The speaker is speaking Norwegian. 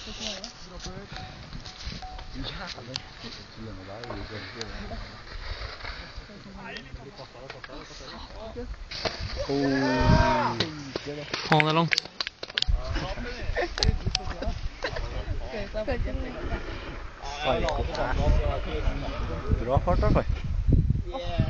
Faen, det er langt. Bra fart, i hvert fall.